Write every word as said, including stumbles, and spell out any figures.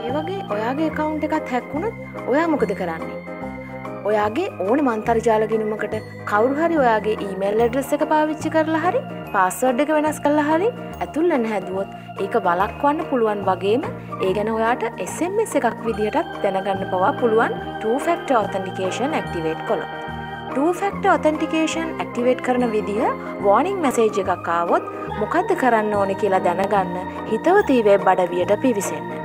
මේ වගේ ඔයාගේ account එකත් hack වුණොත් ඔයා මොකද කරන්නේ? ඔයාගේ ඕනම අන්තර්ජාල ගිණුමකට කවුරු හරි ඔයාගේ email address එක පාවිච්චි කරලා හරි password එක වෙනස් කරලා හරි ඇතුල් වෙන්න හැදුවොත් ඒක වළක්වන්න පුළුවන් වගේම ඒ ගැන ඔයාට S M S එකක් විදිහටත් දැනගන්න පවා පුළුවන් two factor authentication activate කළොත්. two factor authentication activate කරන විදිහ warning message එකක් ආවොත් මොකද්ද කරන්න ඕනේ කියලා දැනගන්න හිතවතී වෙබ් අඩවියට පිවිසෙන්න.